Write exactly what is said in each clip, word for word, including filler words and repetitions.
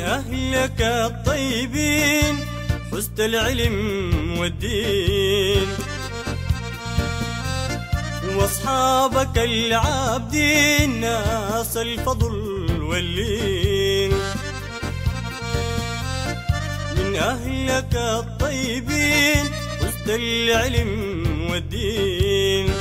أهلك الطيبين حزت العلم والدين، واصحابك العابدين ناس الفضل واللين. من أهلك الطيبين حزت العلم والدين،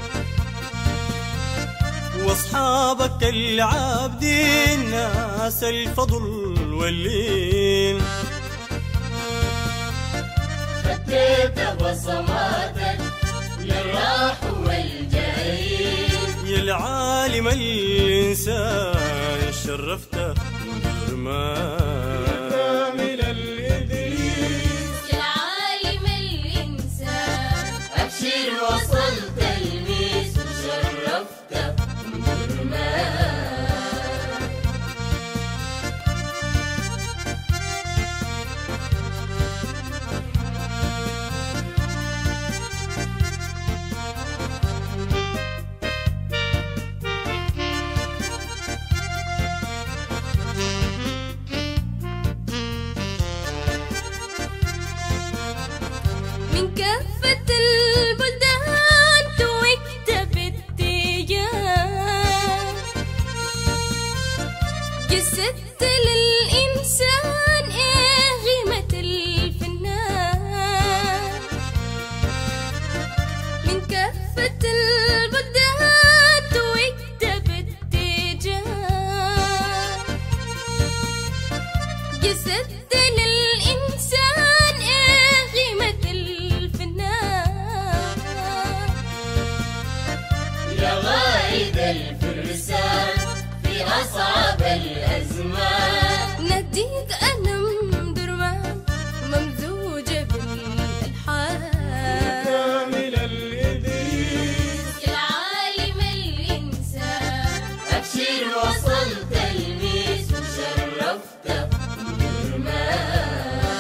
واصحابك العابدين ناس الفضل واللين. خطيت بصماتك للراح والجايين، يا العالم الإنسان شرفته برمان كامل الإدريس. يا العالم الإنسان أبشر وصلت الميس وشرفته برمان. من كافة البلدان توكت بالتيجان، جسدت للإنسان إيه قيمة الفنان. من كافة البلدان توكت بالتيجان، جسدت للإنسان إيه قيمة الفنان. يا غايد الفرسان في أصعب الأزمان، نديك أنا مدرمان ممزوجة بالألحان. كامل الإدريس. يا العالم الإنسان أبشر وصلت الميس وشرفته برمان.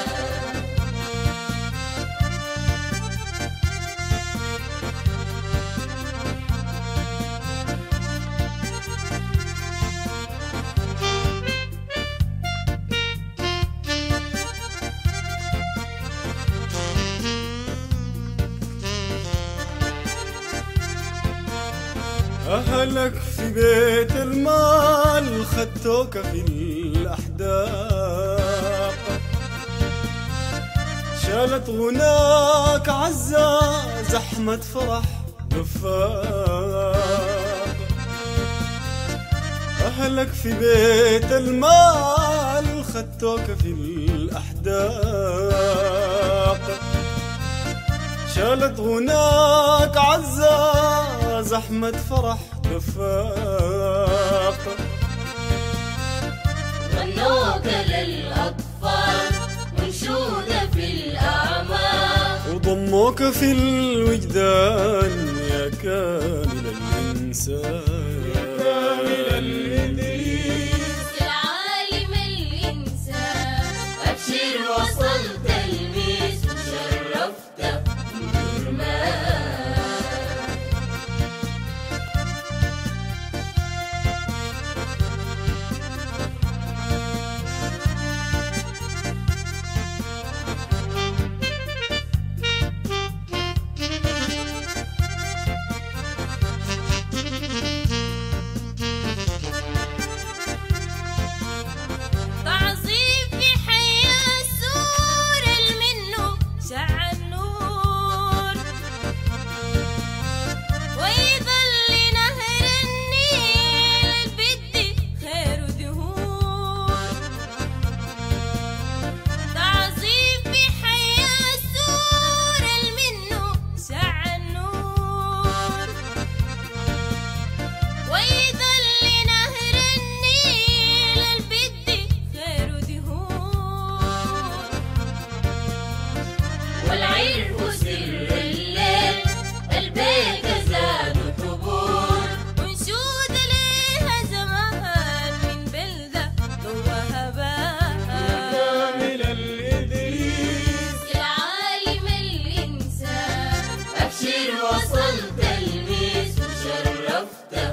أهلك في بيت المال خدتوك في الأحداق، شالت غناك عزة زحمة فرح نفاق. أهلك في بيت المال خدتوك في الأحداق، شالت غناك عزة زحمة فرح نفاق. غنوك للأطفال وانشودة في الأعماق، وضموك في الوجدان يا كامل الإنسان. كامل الإدريس. يا العالم الإنسان أبشر وصلت الميس وشرفته برمان. تعظيم في حي السور المنه شع النور، ويظل نهر النيل البدي خير ودهور. تعظيم في حي السور المنه شع النور، ويظل نهر النيل البدي خير ودهور. والعرف سر الليل البيت زاد حبور، ونشود ليها زمان من بلدة جواها بان. كامل الإدريس. يا العالم الإنسان أبشر وصلت الميس وشرفته